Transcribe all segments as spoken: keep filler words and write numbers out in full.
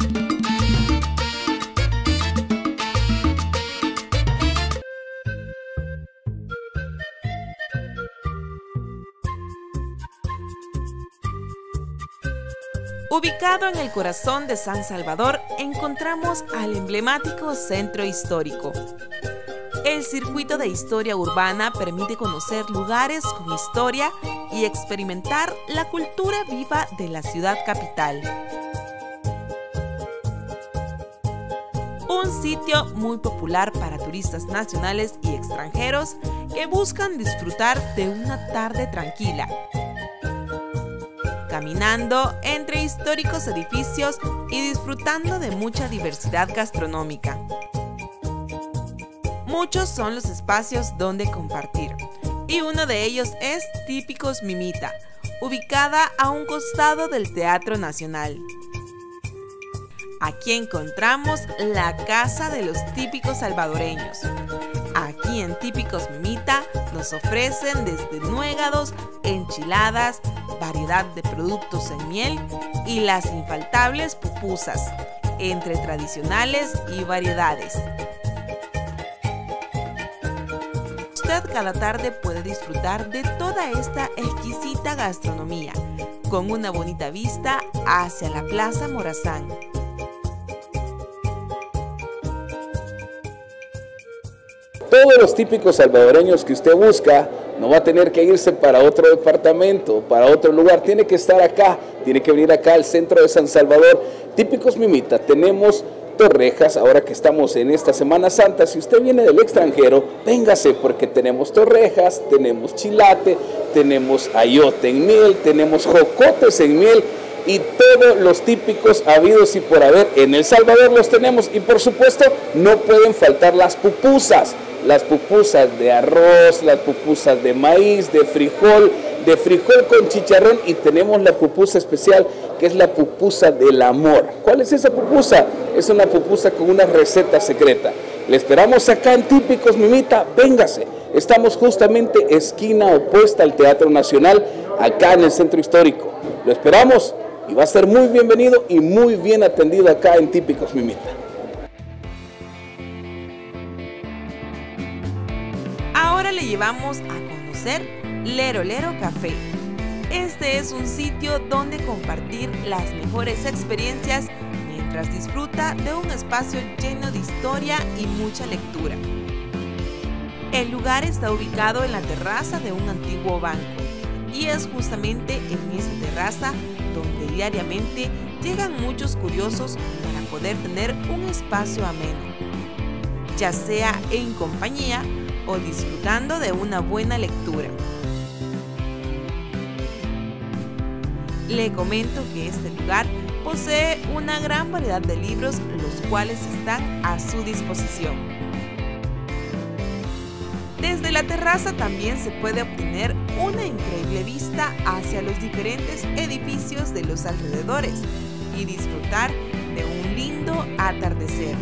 Ubicado en el corazón de San Salvador, encontramos al emblemático Centro Histórico. El circuito de historia urbana permite conocer lugares con historia y experimentar la cultura viva de la ciudad capital. Un sitio muy popular para turistas nacionales y extranjeros que buscan disfrutar de una tarde tranquila, caminando entre históricos edificios y disfrutando de mucha diversidad gastronómica. Muchos son los espacios donde compartir, y uno de ellos es Típicos Mimita, ubicada a un costado del Teatro Nacional. Aquí encontramos la casa de los típicos salvadoreños. Aquí en Típicos Mimita nos ofrecen desde nuegados, enchiladas, variedad de productos en miel y las infaltables pupusas, entre tradicionales y variedades. Usted cada tarde puede disfrutar de toda esta exquisita gastronomía, con una bonita vista hacia la Plaza Morazán. Todos los típicos salvadoreños que usted busca, no va a tener que irse para otro departamento, para otro lugar, tiene que estar acá, tiene que venir acá al centro de San Salvador. Típicos Mimita, tenemos torrejas, ahora que estamos en esta Semana Santa. Si usted viene del extranjero, véngase, porque tenemos torrejas, tenemos chilate, tenemos ayote en miel, tenemos jocotes en miel, y todos los típicos habidos y por haber en El Salvador los tenemos. Y por supuesto no pueden faltar las pupusas, las pupusas de arroz, las pupusas de maíz, de frijol, de frijol con chicharrón, y tenemos la pupusa especial que es la pupusa del amor. ¿Cuál es esa pupusa? Es una pupusa con una receta secreta. Le esperamos acá en Típicos Mimita, véngase. Estamos justamente esquina opuesta al Teatro Nacional, acá en el Centro Histórico. Lo esperamos y va a ser muy bienvenido y muy bien atendido acá en Típicos Mimita. Ahora le llevamos a conocer Lero Lero Café. Este es un sitio donde compartir las mejores experiencias mientras disfruta de un espacio lleno de historia y mucha lectura. El lugar está ubicado en la terraza de un antiguo banco, y es justamente en esta terraza donde diariamente llegan muchos curiosos para poder tener un espacio ameno, ya sea en compañía o disfrutando de una buena lectura. Le comento que este lugar posee una gran variedad de libros, los cuales están a su disposición. Desde la terraza también se puede obtener una increíble vista hacia los diferentes edificios de los alrededores y disfrutar de un lindo atardecer.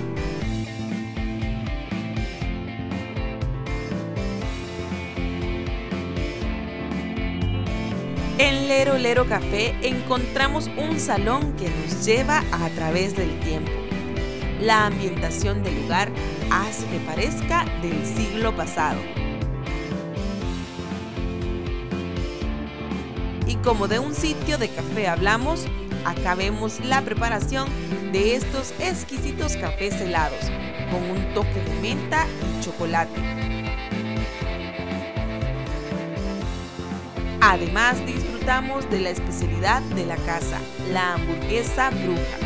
En Lero Lero Café encontramos un salón que nos lleva a través del tiempo. La ambientación del lugar hace que parezca del siglo pasado. Y como de un sitio de café hablamos, acá vemos la preparación de estos exquisitos cafés helados, con un toque de menta y chocolate. Además, disfrutamos de la especialidad de la casa, la hamburguesa bruja.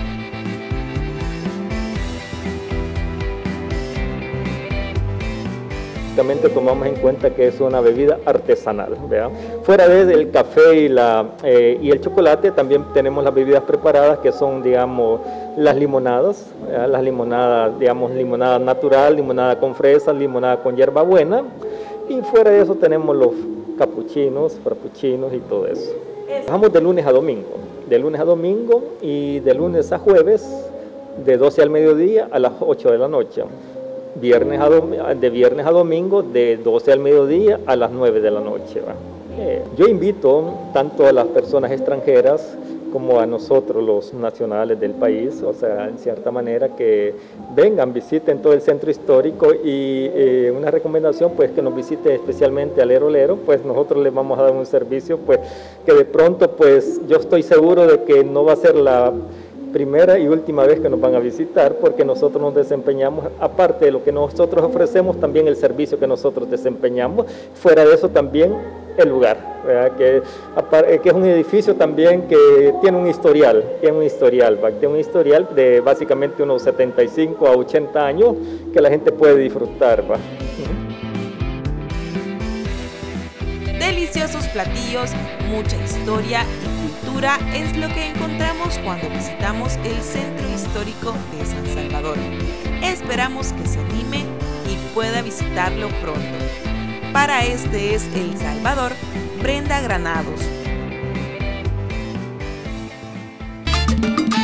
Tomamos en cuenta que es una bebida artesanal, ¿verdad? Fuera del café y, la, eh, y el chocolate, también tenemos las bebidas preparadas, que son, digamos, las limonadas, ¿verdad? Las limonadas, digamos, limonada natural, limonada con fresas, limonada con hierbabuena, y fuera de eso tenemos los capuchinos, frappuccinos y todo eso. Trabajamos de lunes a domingo, de lunes a domingo y de lunes a jueves, de doce al mediodía a las ocho de la noche. Viernes a de viernes a domingo de doce al mediodía a las nueve de la noche. Eh, yo invito tanto a las personas extranjeras como a nosotros los nacionales del país, o sea, en cierta manera que vengan, visiten todo el centro histórico y eh, una recomendación pues que nos visite especialmente a Lero Lero, pues nosotros les vamos a dar un servicio pues que de pronto pues yo estoy seguro de que no va a ser la primera y última vez que nos van a visitar, porque nosotros nos desempeñamos, aparte de lo que nosotros ofrecemos, también el servicio que nosotros desempeñamos, fuera de eso también el lugar, ¿verdad? Que, que es un edificio también que tiene un historial, tiene un historial, ¿verdad? Tiene un historial de básicamente unos setenta y cinco a ochenta años que la gente puede disfrutar, ¿verdad? Deliciosos platillos, mucha historia y cultura es lo que encontramos cuando visitamos el Centro Histórico de San Salvador. Esperamos que se anime y pueda visitarlo pronto. Para Este es El Salvador, Brenda Granados.